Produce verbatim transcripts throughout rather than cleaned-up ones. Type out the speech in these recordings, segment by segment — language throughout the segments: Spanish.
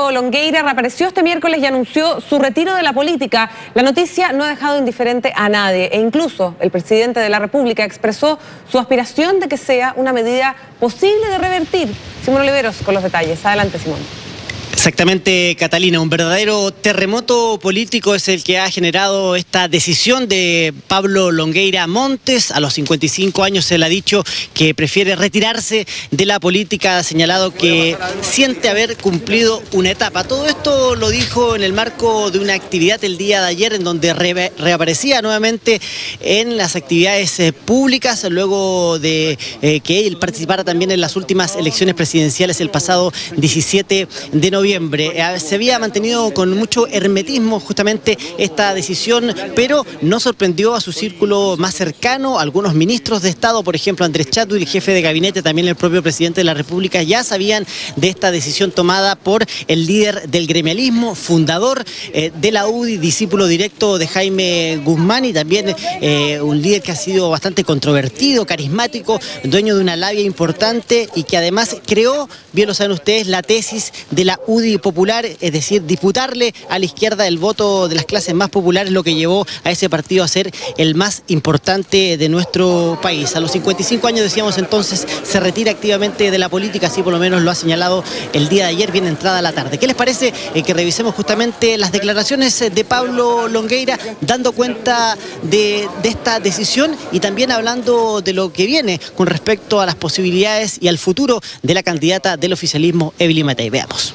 Pablo Longueira reapareció este miércoles y anunció su retiro de la política. La noticia no ha dejado indiferente a nadie e incluso el presidente de la República expresó su aspiración de que sea una medida posible de revertir. Simón Oliveros con los detalles. Adelante, Simón. Exactamente, Catalina, un verdadero terremoto político es el que ha generado esta decisión de Pablo Longueira Montes. A los cincuenta y cinco años se le ha dicho que prefiere retirarse de la política, ha señalado que siente haber cumplido una etapa. Todo esto lo dijo en el marco de una actividad el día de ayer en donde re reaparecía nuevamente en las actividades eh, públicas luego de eh, que él participara también en las últimas elecciones presidenciales el pasado diecisiete de noviembre. Se había mantenido con mucho hermetismo justamente esta decisión, pero no sorprendió a su círculo más cercano. Algunos ministros de Estado, por ejemplo Andrés Chadwick, el jefe de gabinete, también el propio presidente de la República, ya sabían de esta decisión tomada por el líder del gremialismo, fundador eh, de la U D I, discípulo directo de Jaime Guzmán y también eh, un líder que ha sido bastante controvertido, carismático, dueño de una labia importante y que además creó, bien lo saben ustedes, la tesis de la U D I popular, es decir, disputarle a la izquierda el voto de las clases más populares, lo que llevó a ese partido a ser el más importante de nuestro país. A los cincuenta y cinco años, decíamos entonces, se retira activamente de la política, así por lo menos lo ha señalado el día de ayer, bien entrada la tarde. ¿Qué les parece eh, que revisemos justamente las declaraciones de Pablo Longueira, dando cuenta de, de esta decisión y también hablando de lo que viene con respecto a las posibilidades y al futuro de la candidata del oficialismo, Evelyn Matei? Veamos.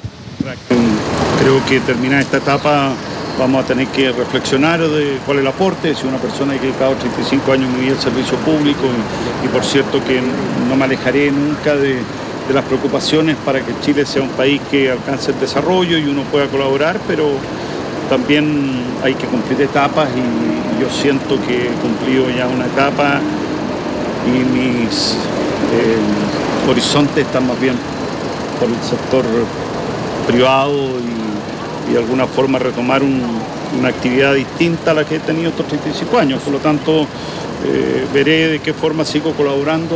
Creo que terminada esta etapa vamos a tener que reflexionar de cuál es el aporte. Si una persona que ha dedicado treinta y cinco años de mi vida al servicio público y, y por cierto que no me alejaré nunca de, de las preocupaciones para que Chile sea un país que alcance el desarrollo y uno pueda colaborar, pero también hay que cumplir etapas y yo siento que he cumplido ya una etapa y mis eh, horizontes están más bien por el sector privado y, y de alguna forma retomar un, una actividad distinta a la que he tenido estos treinta y cinco años. Por lo tanto, eh, veré de qué forma sigo colaborando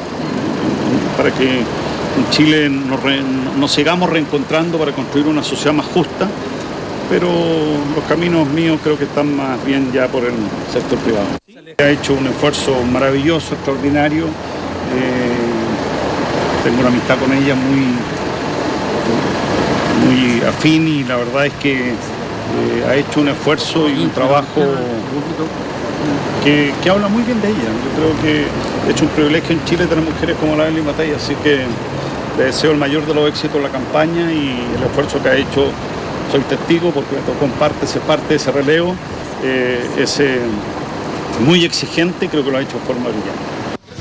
para que en Chile nos, re, nos sigamos reencontrando para construir una sociedad más justa, pero los caminos míos creo que están más bien ya por el sector privado. Ha hecho un esfuerzo maravilloso, extraordinario. Eh, tengo una amistad con ella muy... muy afín y la verdad es que eh, ha hecho un esfuerzo y un trabajo que, que habla muy bien de ella. Yo creo que he hecho un privilegio en Chile tener mujeres como la Evelyn Matei, así que le deseo el mayor de los éxitos en la campaña y el esfuerzo que ha hecho. Soy testigo porque me tocó en parte ser parte de ese relevo, eh, es eh, muy exigente, creo que lo ha hecho de forma brillante.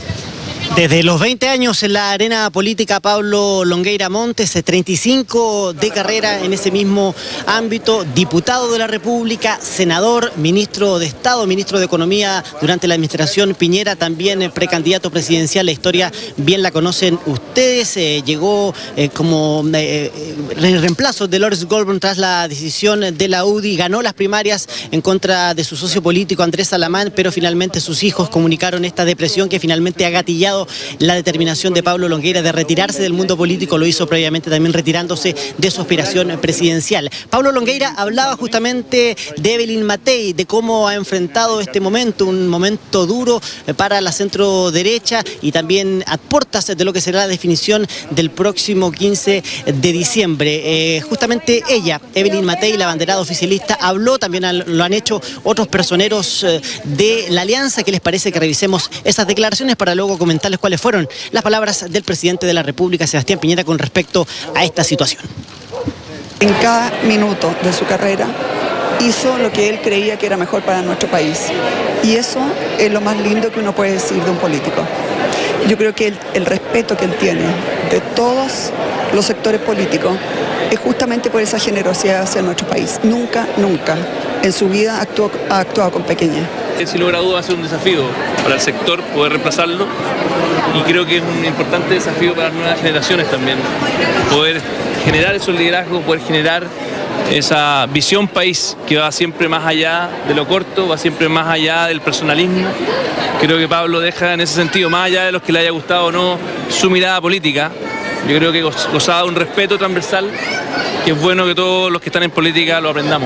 Desde los veinte años en la arena política, Pablo Longueira Montes, treinta y cinco de carrera en ese mismo ámbito, diputado de la República, senador, ministro de Estado, ministro de Economía durante la administración Piñera, también precandidato presidencial. La historia bien la conocen ustedes. Eh, llegó eh, como eh, reemplazo de Lawrence Goldburn tras la decisión de la U D I, ganó las primarias en contra de su socio político Andrés Salamán, pero finalmente sus hijos comunicaron esta depresión que finalmente ha gatillado la determinación de Pablo Longueira de retirarse del mundo político. Lo hizo previamente también retirándose de su aspiración presidencial. Pablo Longueira hablaba justamente de Evelyn Matei, de cómo ha enfrentado este momento, un momento duro para la centro derecha y también a puertas de lo que será la definición del próximo quince de diciembre. Eh, justamente ella, Evelyn Matei, la abanderada oficialista, habló, también lo han hecho otros personeros de la alianza. ¿Qué les parece que revisemos esas declaraciones para luego comentar cuáles fueron las palabras del presidente de la República, Sebastián Piñera, con respecto a esta situación? En cada minuto de su carrera hizo lo que él creía que era mejor para nuestro país. Y eso es lo más lindo que uno puede decir de un político. Yo creo que el, el respeto que él tiene de todos los sectores políticos es justamente por esa generosidad hacia nuestro país. Nunca, nunca en su vida actuó, ha actuado con pequeñez. Sin lugar a dudas va a ser un desafío para el sector poder reemplazarlo y creo que es un importante desafío para las nuevas generaciones también, poder generar esos liderazgos, poder generar esa visión país que va siempre más allá de lo corto, va siempre más allá del personalismo. Creo que Pablo deja en ese sentido, más allá de los que le haya gustado o no su mirada política, Yo creo que gozaba de un respeto transversal, que es bueno que todos los que están en política lo aprendamos.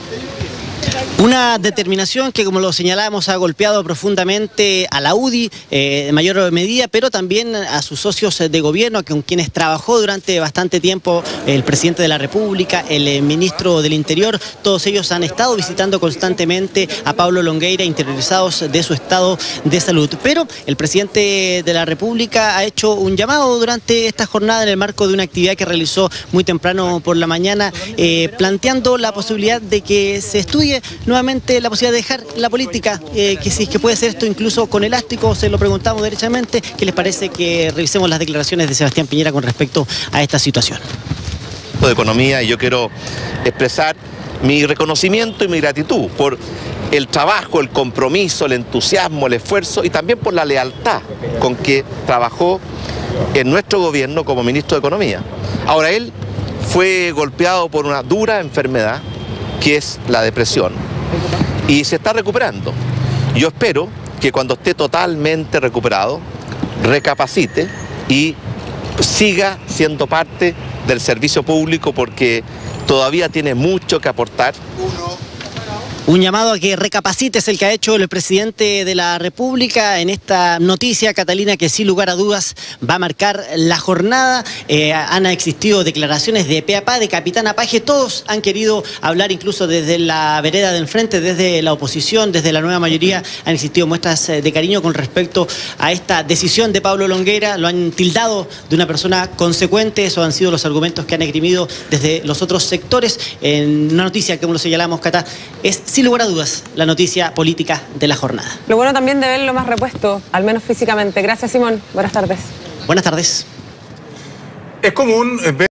Una determinación que, como lo señalábamos, ha golpeado profundamente a la U D I eh, en mayor medida, pero también a sus socios de gobierno, con quienes trabajó durante bastante tiempo el presidente de la República, el eh, ministro del Interior. Todos ellos han estado visitando constantemente a Pablo Longueira, interiorizados de su estado de salud. Pero el presidente de la República ha hecho un llamado durante esta jornada en el marco de una actividad que realizó muy temprano por la mañana, eh, planteando la posibilidad de que se estudie nuevamente la posibilidad de dejar la política, eh, que si es que puede ser esto incluso con elástico. Se lo preguntamos derechamente. ¿Qué les parece que revisemos las declaraciones de Sebastián Piñera con respecto a esta situación? De economía, y yo quiero expresar mi reconocimiento y mi gratitud por el trabajo, el compromiso, el entusiasmo, el esfuerzo y también por la lealtad con que trabajó en nuestro gobierno como ministro de Economía. Ahora, él fue golpeado por una dura enfermedad que es la depresión, y se está recuperando. Yo espero que cuando esté totalmente recuperado, recapacite y siga siendo parte del servicio público, porque todavía tiene mucho que aportar. Un llamado a que recapacite es el que ha hecho el presidente de la República en esta noticia, Catalina, que sin lugar a dudas va a marcar la jornada. Eh, han existido declaraciones de pe a pa, de capitán a paje. Todos han querido hablar, incluso desde la vereda de enfrente, desde la oposición, desde la nueva mayoría. Han existido muestras de cariño con respecto a esta decisión de Pablo Longueira. Lo han tildado de una persona consecuente. Esos han sido los argumentos que han esgrimido desde los otros sectores. En una noticia que, como lo señalamos, Cata, es sin lugar a dudas la noticia política de la jornada. Lo bueno también de verlo más repuesto, al menos físicamente. Gracias, Simón. Buenas tardes. Buenas tardes. Es común ver